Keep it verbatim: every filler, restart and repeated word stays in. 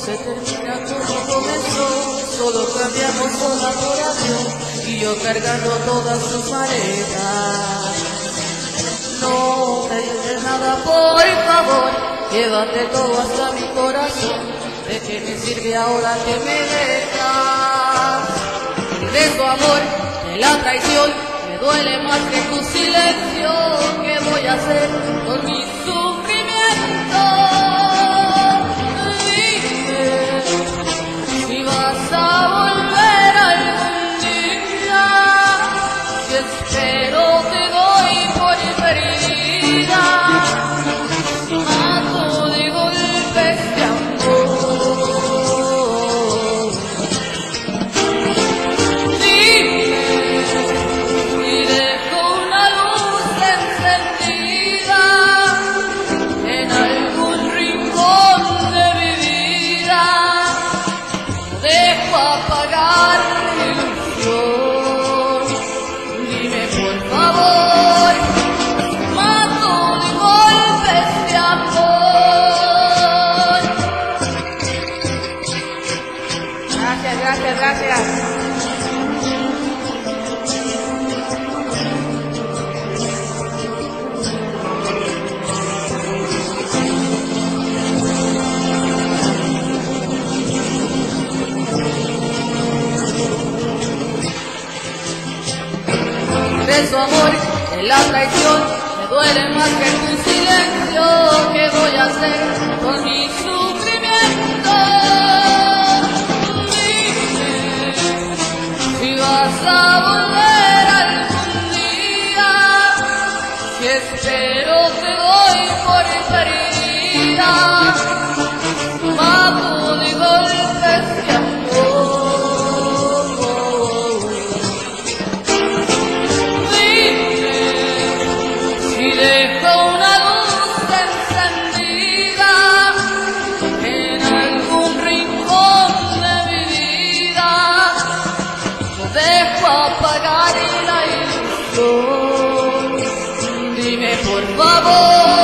se termina como comenzó, solo cambiamos sola por avión y yo cargando todas sus maletas. No me dices nada, por favor, llévate todo hasta mi corazón. ¿De qué me sirve ahora que me dejas? De tu amor, de la traición, me duele más que tu silencio. ¿Qué voy a hacer con mi sufrimiento? Dime si vas a volver algún día, si espero te doy por perdida, si mato de golpes de amor. Dime si dejo una luz encendida en algún rincón de mi vida, dejo apagar mi ilusión. Dime por favor, mato de golpes de amor. Gracias, gracias, gracias. De su amor, de la traición, me duele más que tu silencio. ¿Qué voy a hacer con mi sufrimiento? Dime si vas a volver algún día, si espero te doy por perdida, mato de golpes de amor. Dejo una luz encendida en algún rincón de mi vida, dejo apagar la ilusión. Dime por favor,